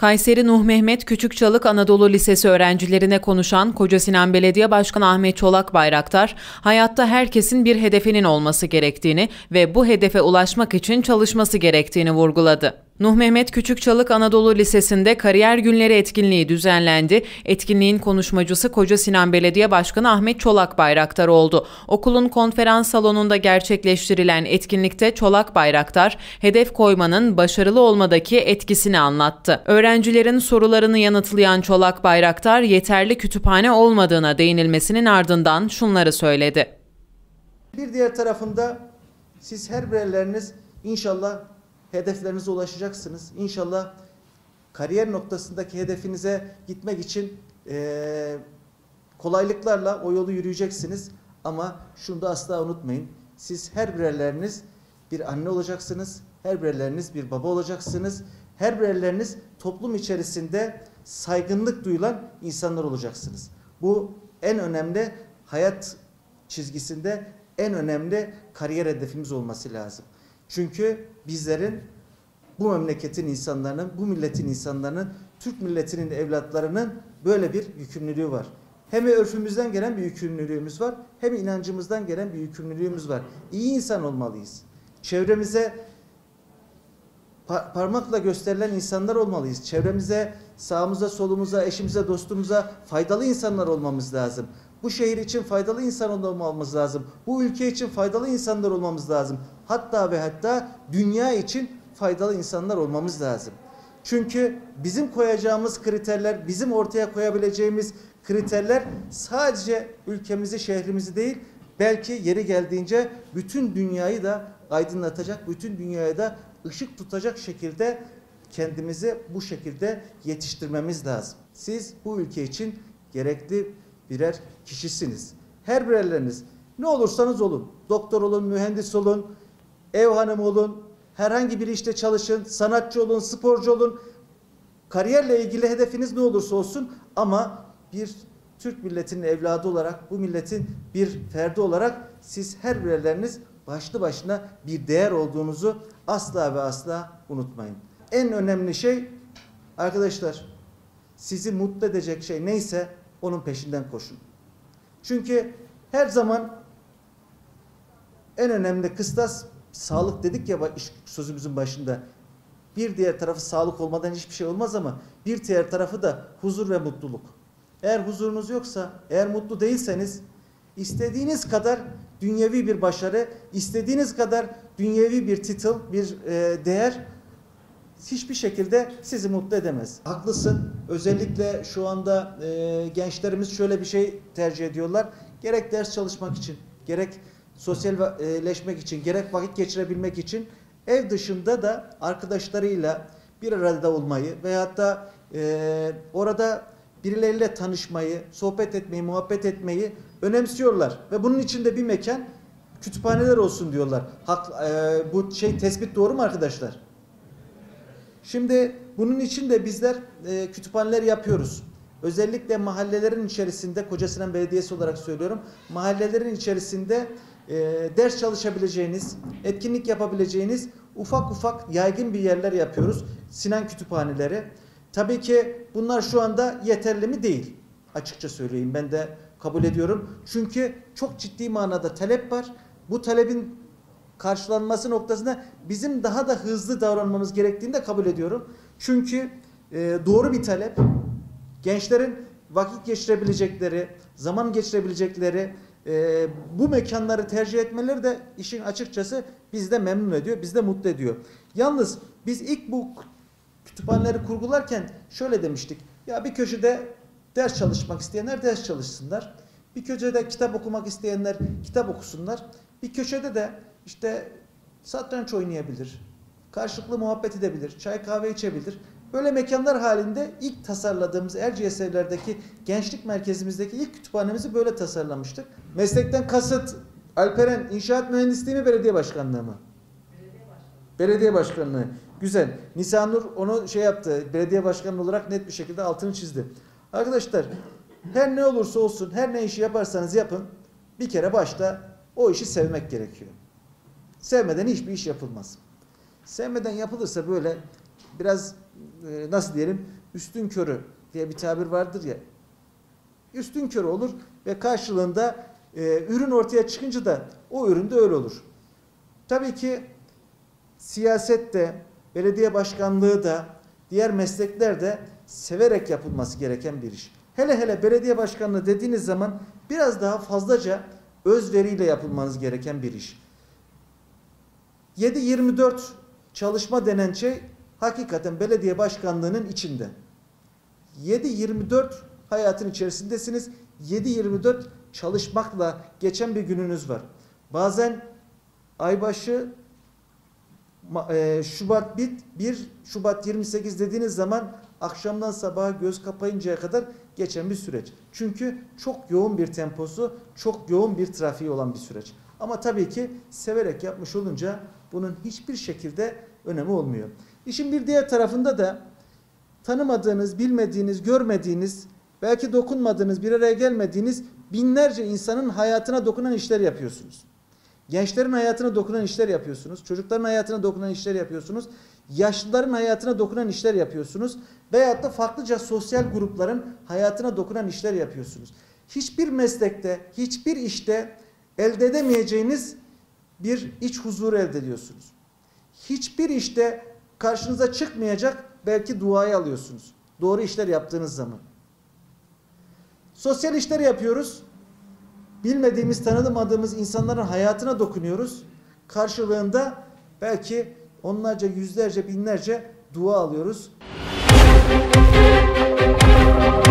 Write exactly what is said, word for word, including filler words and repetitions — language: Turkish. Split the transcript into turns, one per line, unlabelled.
Kayseri Nuh Mehmet Küçükçalık Anadolu Lisesi öğrencilerine konuşan Kocasinan Belediye Başkanı Ahmet Çolak Bayraktar, hayatta herkesin bir hedefinin olması gerektiğini ve bu hedefe ulaşmak için çalışması gerektiğini vurguladı. Nuh Mehmet Küçükçalık Anadolu Lisesi'nde Kariyer Günleri etkinliği düzenlendi. Etkinliğin konuşmacısı Kocasinan Belediye Başkanı Ahmet Çolak Bayraktar oldu. Okulun konferans salonunda gerçekleştirilen etkinlikte Çolak Bayraktar, hedef koymanın başarılı olmadaki etkisini anlattı. Öğrencilerin sorularını yanıtlayan Çolak Bayraktar, yeterli kütüphane olmadığına değinilmesinin ardından şunları söyledi.
Bir diğer tarafında siz her birerleriniz inşallah hedeflerinize ulaşacaksınız. İnşallah kariyer noktasındaki hedefinize gitmek için e, kolaylıklarla o yolu yürüyeceksiniz. Ama şunu da asla unutmayın. Siz her birerleriniz bir anne olacaksınız. Her birerleriniz bir baba olacaksınız. Her birerleriniz toplum içerisinde saygınlık duyulan insanlar olacaksınız. Bu en önemli hayat çizgisinde en önemli kariyer hedefimiz olması lazım. Çünkü bizlerin bu memleketin insanlarının, bu milletin insanlarının, Türk milletinin evlatlarının böyle bir yükümlülüğü var. Hem örfümüzden gelen bir yükümlülüğümüz var, hem inancımızdan gelen bir yükümlülüğümüz var. İyi insan olmalıyız. Çevremize par parmakla gösterilen insanlar olmalıyız. Çevremize, sağımıza, solumuza, eşimize, dostumuza faydalı insanlar olmamız lazım. Bu şehir için faydalı insan olmamız lazım. Bu ülke için faydalı insanlar olmamız lazım. Hatta ve hatta dünya için faydalı insanlar olmamız lazım. Çünkü bizim koyacağımız kriterler, bizim ortaya koyabileceğimiz kriterler sadece ülkemizi, şehrimizi değil, belki yeri geldiğince bütün dünyayı da aydınlatacak, bütün dünyaya da ışık tutacak şekilde kendimizi bu şekilde yetiştirmemiz lazım. Siz bu ülke için gerekli birer kişisiniz. Her birerleriniz ne olursanız olun, doktor olun, mühendis olun, ev hanımı olun, herhangi bir işte çalışın, sanatçı olun, sporcu olun. Kariyerle ilgili hedefiniz ne olursa olsun ama bir Türk milletinin evladı olarak, bu milletin bir ferdi olarak siz her birerleriniz başlı başına bir değer olduğunuzu asla ve asla unutmayın. En önemli şey arkadaşlar, sizi mutlu edecek şey neyse onun peşinden koşun. Çünkü her zaman en önemli kıstas sağlık dedik ya sözümüzün başında. Bir diğer tarafı sağlık olmadan hiçbir şey olmaz ama bir diğer tarafı da huzur ve mutluluk. Eğer huzurunuz yoksa, eğer mutlu değilseniz istediğiniz kadar dünyevi bir başarı, istediğiniz kadar dünyevi bir title, bir e, değer hiçbir şekilde sizi mutlu edemez. Haklısın. Özellikle şu anda e, gençlerimiz şöyle bir şey tercih ediyorlar. Gerek ders çalışmak için, gerek sosyalleşmek için, gerek vakit geçirebilmek için ev dışında da arkadaşlarıyla bir arada olmayı veyahut da e, orada birileriyle tanışmayı, sohbet etmeyi, muhabbet etmeyi önemsiyorlar. Ve bunun için de bir mekan, kütüphaneler olsun diyorlar. Hak, e, bu şey tespit doğru mu arkadaşlar? Şimdi bunun için de bizler e, kütüphaneler yapıyoruz. Özellikle mahallelerin içerisinde, Kocasinan Belediyesi olarak söylüyorum, mahallelerin içerisinde e, ders çalışabileceğiniz, etkinlik yapabileceğiniz ufak ufak yaygın bir yerler yapıyoruz. Sinan kütüphaneleri. Tabii ki bunlar şu anda yeterli mi değil. Açıkça söyleyeyim, ben de kabul ediyorum. Çünkü çok ciddi manada talep var. Bu talebin karşılanması noktasında bizim daha da hızlı davranmamız gerektiğini de kabul ediyorum. Çünkü e, doğru bir talep, gençlerin vakit geçirebilecekleri, zaman geçirebilecekleri e, bu mekanları tercih etmeleri de işin açıkçası bizi de memnun ediyor, bizi de mutlu ediyor. Yalnız biz ilk bu kütüphaneleri kurgularken şöyle demiştik. Ya bir köşede ders çalışmak isteyenler ders çalışsınlar. Bir köşede kitap okumak isteyenler kitap okusunlar. Bir köşede de işte satranç oynayabilir, karşılıklı muhabbet edebilir, çay kahve içebilir. Böyle mekanlar halinde ilk tasarladığımız Erciyes Evler'deki gençlik merkezimizdeki ilk kütüphanemizi böyle tasarlamıştık. Meslekten kasıt Alperen inşaat mühendisliği mi, belediye başkanlığı mı? Belediye başkanlığı. Belediye başkanlığı. Güzel. Nisanur onu şey yaptı, belediye başkanı olarak net bir şekilde altını çizdi. Arkadaşlar her ne olursa olsun, her ne işi yaparsanız yapın, bir kere başta o işi sevmek gerekiyor. Sevmeden hiçbir iş yapılmaz. Sevmeden yapılırsa böyle biraz e, nasıl diyelim, üstünkörü diye bir tabir vardır ya. Üstünkörü olur ve karşılığında e, ürün ortaya çıkınca da o ürün de öyle olur. Tabii ki siyasette, belediye başkanlığı da, diğer meslekler de severek yapılması gereken bir iş. Hele hele belediye başkanlığı dediğiniz zaman biraz daha fazlaca özveriyle yapılmanız gereken bir iş. yedi yirmi dört çalışma denen şey hakikaten belediye başkanlığının içinde. yedi yirmi dört hayatın içerisindesiniz. yedi yirmi dört çalışmakla geçen bir gününüz var. Bazen aybaşı Şubat bir, Şubat yirmi sekiz dediğiniz zaman akşamdan sabaha göz kapayıncaya kadar geçen bir süreç. Çünkü çok yoğun bir temposu, çok yoğun bir trafiği olan bir süreç. Ama tabii ki severek yapmış olunca bunun hiçbir şekilde önemi olmuyor. İşin bir diğer tarafında da tanımadığınız, bilmediğiniz, görmediğiniz, belki dokunmadığınız, bir araya gelmediğiniz binlerce insanın hayatına dokunan işler yapıyorsunuz. Gençlerin hayatına dokunan işler yapıyorsunuz. Çocukların hayatına dokunan işler yapıyorsunuz. Yaşlıların hayatına dokunan işler yapıyorsunuz. Veyahut da farklıca sosyal grupların hayatına dokunan işler yapıyorsunuz. Hiçbir meslekte, hiçbir işte elde edemeyeceğiniz bir iç huzur elde ediyorsunuz. Hiçbir işte karşınıza çıkmayacak belki duayı alıyorsunuz. Doğru işler yaptığınız zaman. Sosyal işler yapıyoruz. Bilmediğimiz, tanımadığımız insanların hayatına dokunuyoruz. Karşılığında belki onlarca, yüzlerce, binlerce dua alıyoruz.